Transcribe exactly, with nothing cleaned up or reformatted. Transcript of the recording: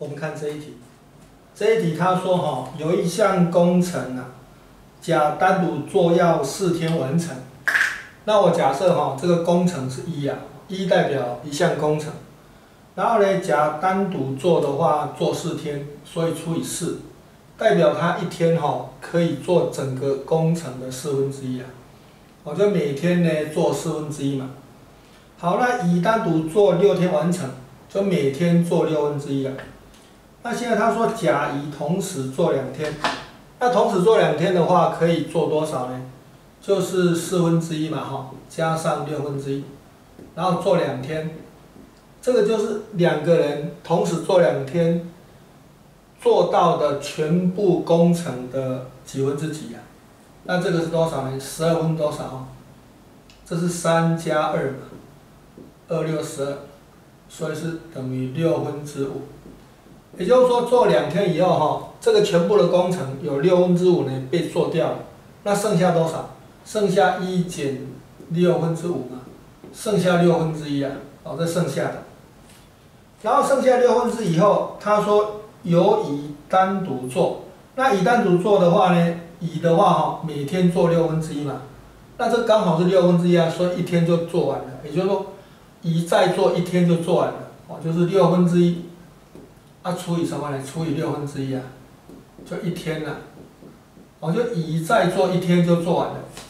我们看这一题，这一题他说哈，有一项工程啊，甲单独做要四天完成。那我假设哈，这个工程是一啊，一代表一项工程。然后呢，甲单独做的话做四天，所以除以四，代表他一天哈可以做整个工程的四分之一啊。我就每天呢做四分之一嘛。好，那乙单独做六天完成，就每天做六分之一了。那现在他说甲乙同时做两天，那同时做两天的话，可以做多少呢？就是四分之一嘛，哈，加上六分之一，然后做两天，这个就是两个人同时做两天做到的全部工程的几分之几啊？那这个是多少呢？十二分多少？这是三加二嘛，二六十二，所以是等于六分之五。也就是说，做两天以后哈，这个全部的工程有六分之五呢被做掉了，那剩下多少？剩下一减六分之五嘛，剩下六分之一啊，哦，这剩下的。然后剩下六分之以后，他说由乙单独做，那乙单独做的话呢，乙的话哈，每天做六分之一嘛，那这刚好是六分之一啊，所以一天就做完了。也就是说，乙再做一天就做完了，哦，就是六分之一。啊，除以什么呢？除以六分之一啊，就一天了。我就乙再做一天就做完了。